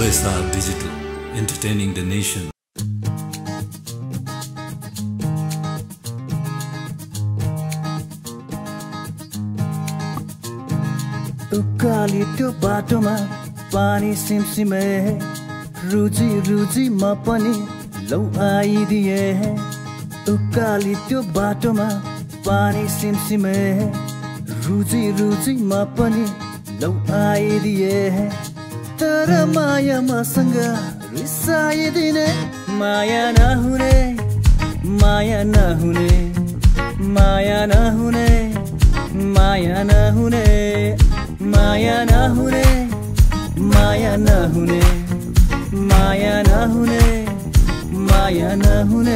OSR Digital, entertaining the nation. उकाली त्यो बाटोमा पानी सिमसिमे रुजी रुजी म पनि लौ आइदिए उकाली त्यो बाटोमा पानी सिमसिमे रुजी रुजी म पनि लौ आइदिए तर माया मसँग रिसाइदिने माया नहुने माया नहुने माया नहुने माया नहुने माया नहुने माया नहुने माया नहुने माया नहुने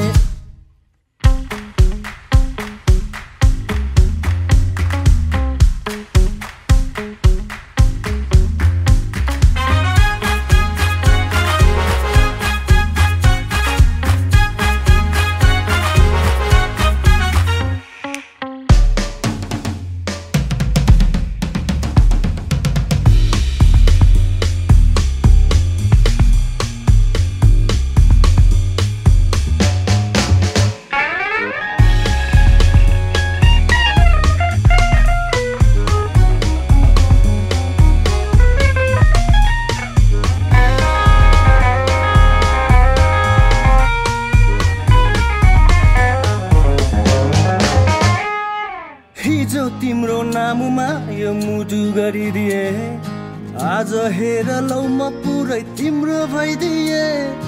तिम्रो नाममा यो मुटु गरिदिए आज हेर लौ म पुरै तिम्रो भइदिए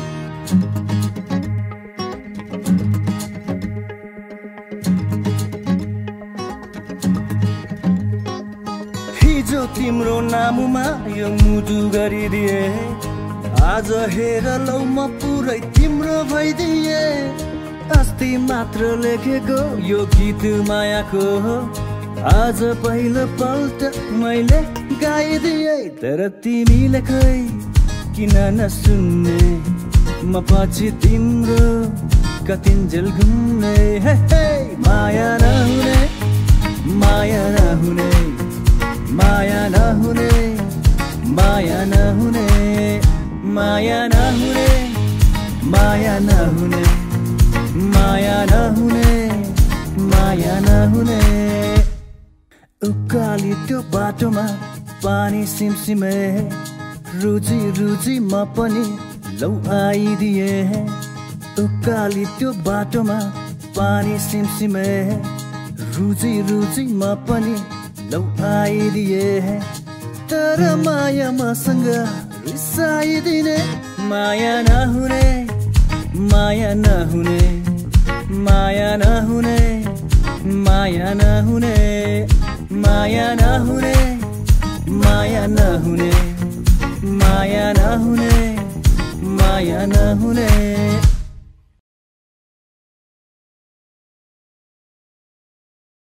हिजो तिम्रो नाममा यो मुटु गरिदिए आज हेर लौ म पुरै तिम्रो भइदिए अस्ति मात्र लेखेको यो गीत मायाको आज पहिलो पल्ट मैले गाइदिए तर तिमीले खै किन नसुन्ने म पछि तिम्रो कतिन्जेल घुम्ने हे माया नहुने माया नहुने माया नहुने माया नहुने माया नहुने माया नहुने माया नहुने माया नहुने उकाली त्यो बाटोमा पानी सिमसिमे रुजी रुजी म पनि लौ आइदिए उकाली त्यो बाटोमा पानी सिमसिमे रुजी रुजी म पनि लौ आइदिए तर माया मसँग रिसाइदिने माया नहुने माया नहुने माया नहुने माया नहुने माया नहुने माया नहुने माया नहुने माया नहुने